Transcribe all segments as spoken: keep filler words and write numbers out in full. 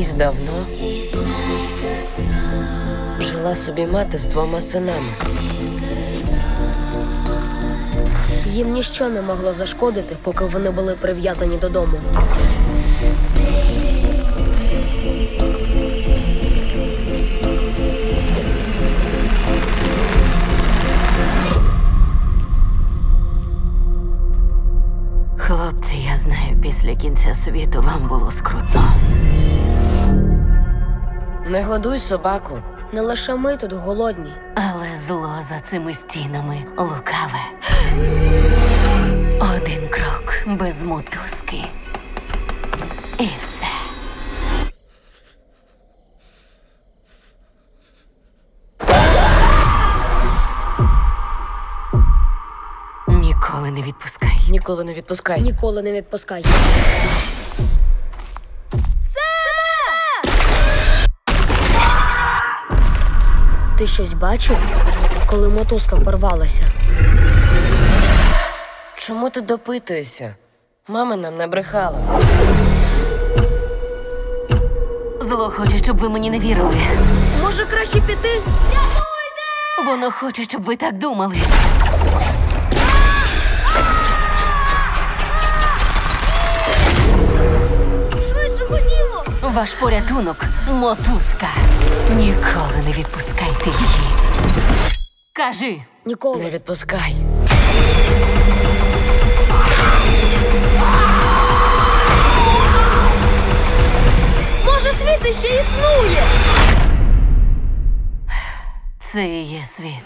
Колись давно жила собі мати з двома синами. Їм ніщо не могло зашкодити, поки вони були прив'язані додому. Хлопці, я знаю, після кінця світу вам було скрутно. Не годуй собаку. Не лише ми тут голодні. Але зло за цими стінами лукаве. Один крок без мотузки. І все. Ніколи не відпускай. Ніколи не відпускай. Ніколи не відпускай. Ти щось бачив, коли мотузка порвалася? Чому ти допитуєшся? Мама нам не брехала. Зло хоче, щоб ви мені не вірили. Може, краще піти? Воно хоче, щоб ви так думали. Швидше ходімо! Ваш порятунок – мотузка. Ніколи не відпускайте її. Кажи. Ніколи. Не відпускай. Може, світ іще існує? Це і є світ.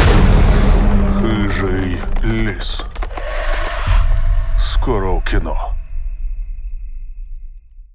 Хижий ліс. Скоро в кіно.